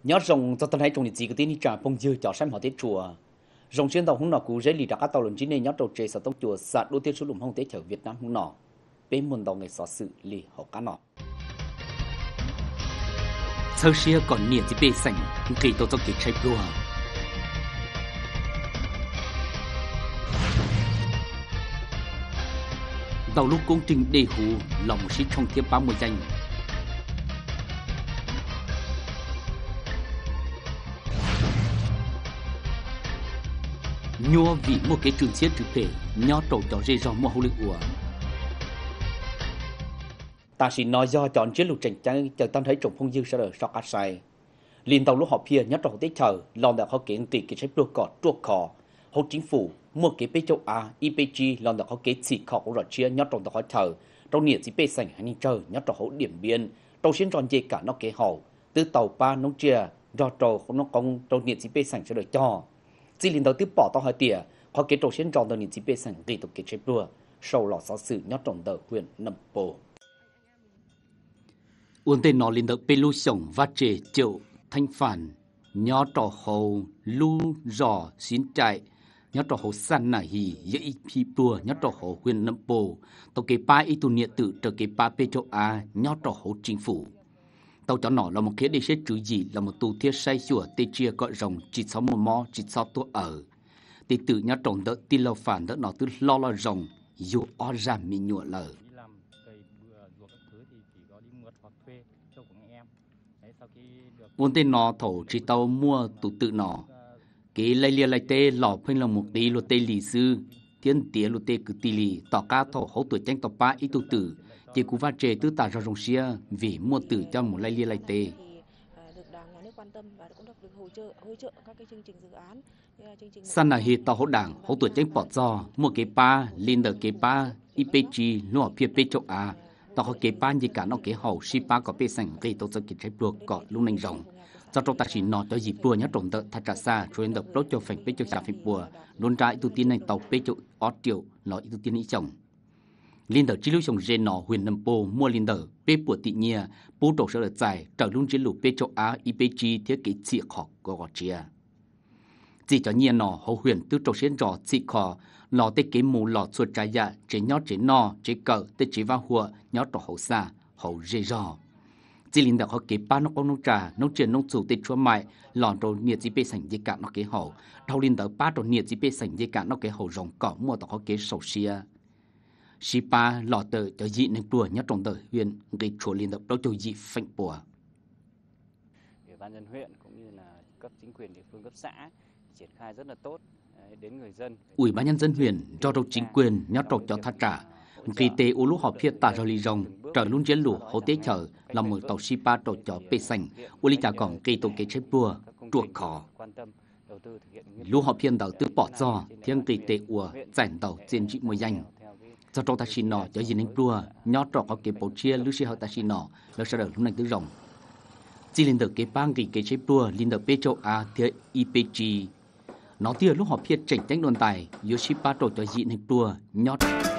nhớ rồng cho tôi thấy trong những gì cái tin đi trả phong dư cho xem họ tiết chùa rồng xuyên tàu không nọ cú dễ lì đã các tàu lần chín này nhớ trâu trẻ sợ tông chùa sạt đua tiết số lùm không tế chở Việt Nam không nọ bên môn tàu ngày xóa sự lì họ cá nọ sơ xia còn nhiều chỉ bê sành kỳ tôi cho kịp chạy đua tàu lúc công trình đề hú lòng sĩ trong tiếp 30 danh nhua vì một cái trường xiết trực thể nhó trâu cho dây dò mua hậu lực của ta chỉ nói do chọn chiến lược tranh tranh chờ ta thấy trồng phong dư sẽ được sọc át sai liền tàu lúc họ phía nhớ trâu tế chờ lòng đã họ kiện tỷ cái xếp đua cọt chuột cò hậu chính phủ mua cái bê châu A IPG lòng đã họ cái xịt cọ của rồi chia nhớ trâu đã họ chờ trong nhiệt chỉ bê sành hay ninh chờ nhớ trâu hậu điểm biên trâu xuyên tròn dây cả nó kế hậu từ tàu ba nông chia do trâu không nó công trâu nhiệt chỉ bê sành sẽ được cho chỉ liền đầu tiếp bỏ tao hỏi tỉa họ kết trâu xuyên tròn tàu nhiệt chỉ bê sành kỳ tục kết xếp đua sau lò xóa sự nhớ trâu tàu huyện Nậm Pồ uốn tên nó liền được pelu sổng vắt chế triệu thanh phản nhó trò hầu lu rò xin chạy nhó trò hầu san nà hì dễ phi bùa nhó trò hầu huyện Nậm Pồ tàu kế ba y tu nhiệt tự trở kế ba pê châu A nhó trò hầu chính phủ tàu cho nó là một kế đề xét chữ gì là một tù thiết say sủa tê chia gọi rồng chỉ sáu một mò chỉ sáu tua ở tê tự nhó trồng đỡ tê lâu phản đỡ nó từ lo rồng dù o ra mi nhụa lờ uốn tên nó thổ chỉ tàu mua tụ tự nó cái lấy lia lấy tê lò phênh là một tí lô tê lì sư thiên tía lô tê cứ tì lì tỏ cá thổ hậu tuổi tranh tỏ ba ít tụ tử chỉ cú va trề tứ tà ra rồng xia vì mua tử cho một lấy lia lấy tê san là hiện tàu hậu đảng hậu tuổi tranh bỏ do mua cái ba liên đờ cái ba IPG nọ phía pê châu A tao có kế ban gì cả nó kế hậu si ba có bê sành gây tổ chức trái bùa cọ lúc nành rồng do trong ta chỉ nọ cho dịp bùa nhớ trồng tợ thật trả xa rồi được đốt cho phèn bê cho trả phèn bùa luôn trái tu tiên này tàu bê cho ót triệu nói tu tiên ý chồng liên đờ chỉ lưu chồng dê nọ huyền Nậm Pồ mua liên đờ bê bùa tị nhia bố trổ sẽ được dài trở luôn chiến lục bê cho Á IPG thiết kế chỉ khó của gọt chia chỉ cho nhia nọ hậu huyền tư trổ sẽ rõ chỉ khó lò tê kế mù lò chuột trái dạ chế nhót chế nò chế cờ tê chế va hùa nhót trò hậu xa hậu dê rò chỉ linh đạo họ kế ba nó con nông trà nông truyền nông chủ tê chúa mại lò đồ nhiệt chỉ bê sành dê cả nó kế hậu đầu linh đạo ba đồ nhiệt chỉ bê sành dê cả nó kế hậu rồng cỏ mua tao họ kế sầu xia xí ba lò tờ cho dị nên đùa nhót trồng tờ huyền gây chúa linh đạo đâu cho dị phanh bùa Ủy ban nhân huyện cũng như là cấp chính quyền địa phương cấp xã triển khai rất là tốt đến người dân. Ủy ban nhân dân huyện cho đầu chính quyền nhớ trọc cho thắt trả vì tế u lúc họp hiện tại rồi lì rồng trở luôn chiến lũ hậu tế chở là một tàu Sipa trộn cho bê sành u lý trả cổng cây tổ kế chế bùa chuột khó lúc họp hiện đầu tư bỏ do thiên kỳ tế ua giải tàu chiến trị mùi danh cho trâu ta xin nọ cho gì nên bùa nhớ trọc có kế bố chia lưu sĩ hậu ta xin nọแล้วsẽ được lúc này tứ rồng chỉ lên được kế bang kỳ kế chế bùa lên được bê châu A theo IPG nó tia lúc họ phiết chỉnh đánh đồn tài Yoshipa trổ cho dị hình đua nhót